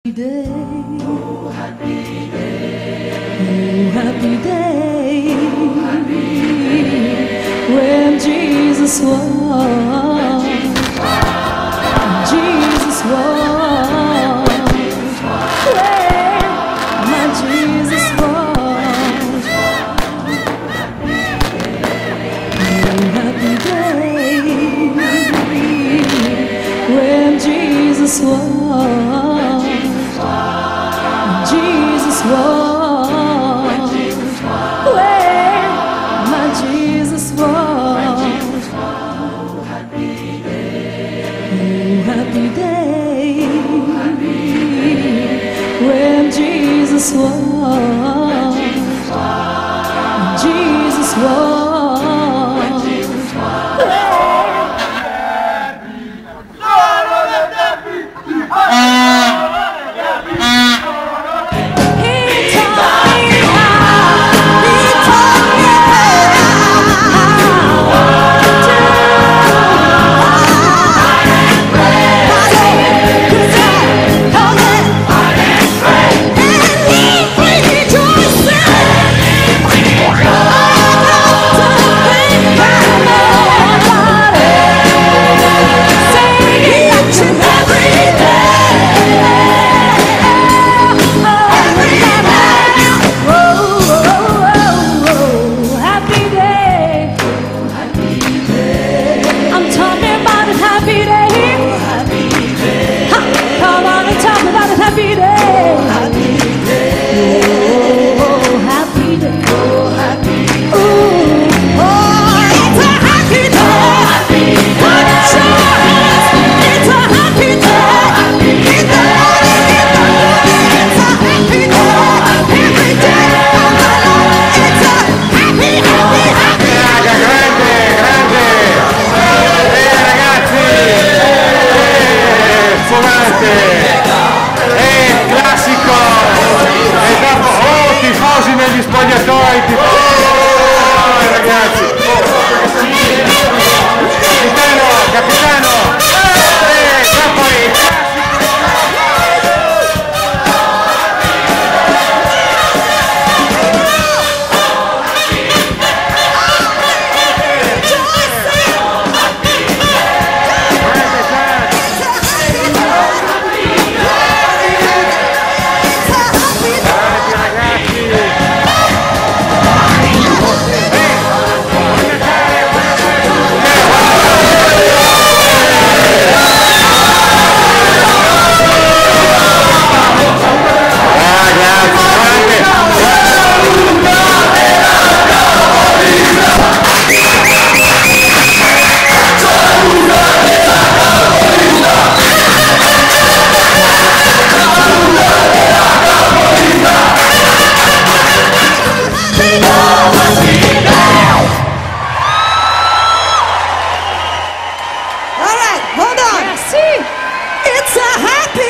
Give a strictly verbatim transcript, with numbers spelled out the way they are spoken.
day, oh happy day, oh happy day, oh happy day, when Jesus was, Jesus was, when my Jesus was, oh happy day, when Jesus was. Jesus was, where my Jesus was. Oh happy day, oh happy day, when Jesus was, Jesus was. Negli spogliatoi, oh, ragazzi, capitano, capitano, eh, Napoli. It's a happy